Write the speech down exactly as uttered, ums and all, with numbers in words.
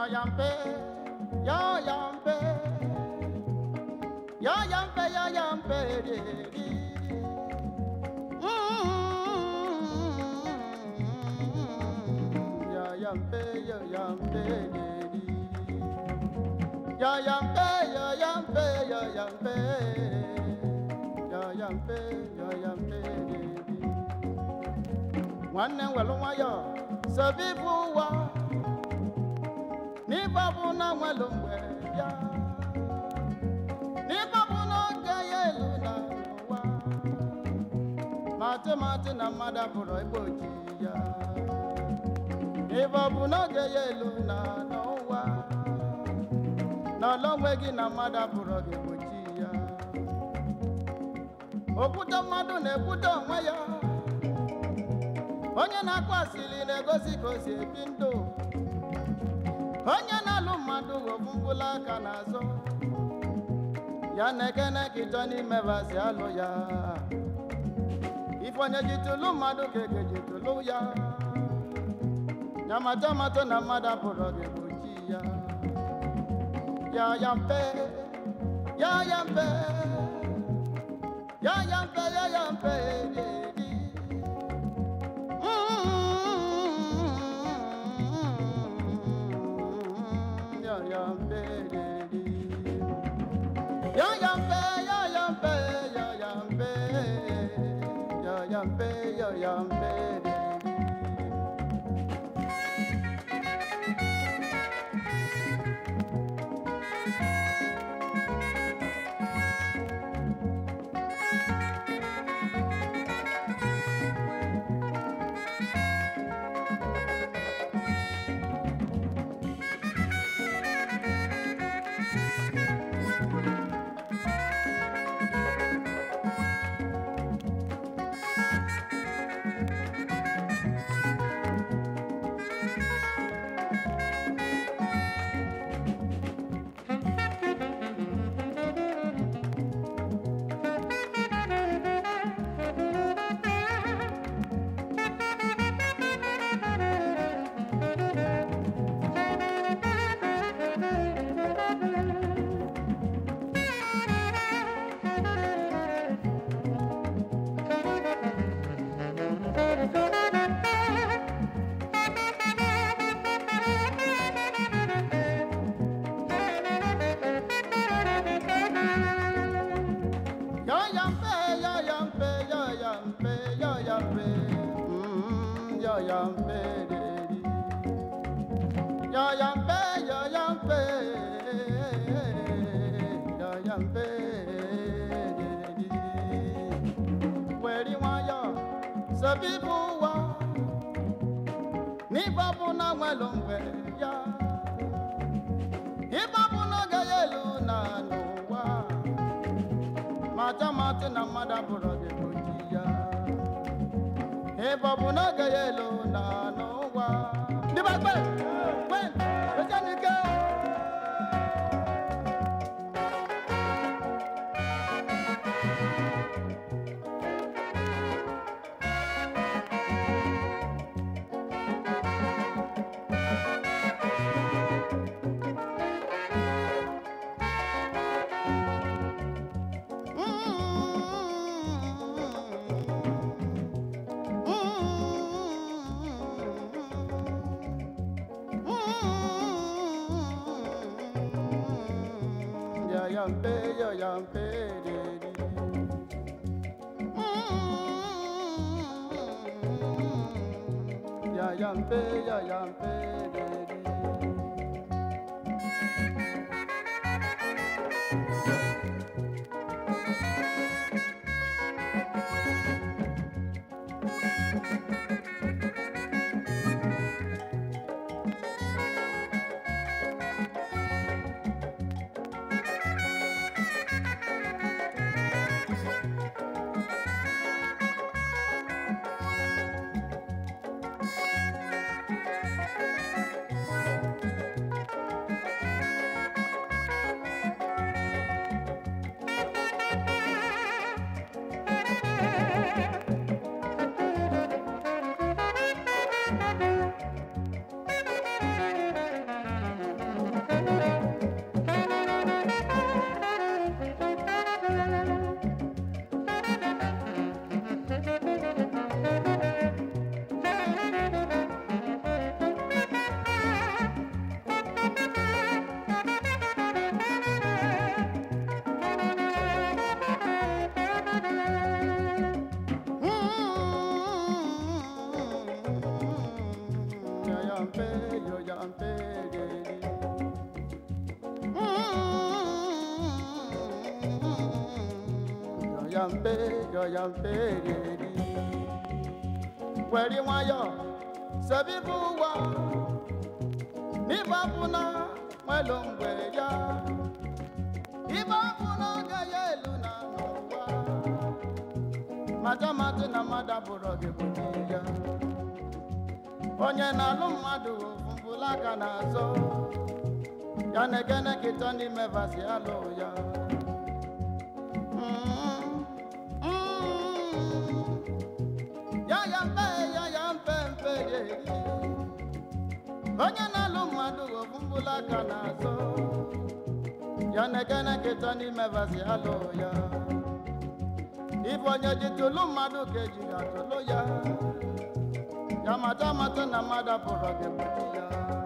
yampe, ya yampe, ya yampe, ya yampe, ya yampe, ya yampe, ya yampe, ya yampe, ya yampe, ya yampe, ya yampe. One and well, Nwayo, Sobe Uwa-A. Ni babu na mwelumwe ya Ni babu na gayelu na uwa Mate mate na mada puro iboji ya Ni babu na gayelu na uwa Na lomwegi na mada puro iboji ya Okuta madu ne kuta Nwayo Onye na kwa sili negosi kosi ebindo Onye na-alụ mmadụ ofumbula aka n'azụ ya na-ekene kịtọ n'ime basị alụ ya ife onye jitụlụ mmadụ ka ege jitụlụ ya nyamata mata na mmadụ pụrụ gị gbochi ya ya ya mpe ya ya mpe ya ya mpe ya ya mpe ya yampe ya yampe ya yampe ya yampe ya yampe ya yampe Ya yampe, ya yampe, ya yampe. Weri Nwayo, Sobe Uwa-A. Ni babu na mwelumwe ya. Ni babu na gayelu na nuwa. Mata mata na mada puro de bujiya. Ni babu na gayelu na nuwa. Di bakbe. When? Where's your girl? Yampe, ya yampe, dedi. Ya yampe, ya yampe, dedi. mpe yo ya mpe yo ya mpe yo ya mpe weri Nwayo Sobe Uwa Nibabuna Welu mgbe ya Ibabuna ga yelu na n'ụwa Majamati na mada bụrụ gị bụrụ ya onye na-alụ mmadụ ofumbula aka n'azụ ya na-egene kịta n'ime vasi alụ ya ya ya mpe ya ya mpe mpe onye na-alụ mmadụ ofumbula aka n'azụ ya na-egene kịta n'ime vasi alụ ya ife onye ji tụlụ mmadụ ka eji atụlụ ya ya mata mata na mmadụ pụrụ gị ya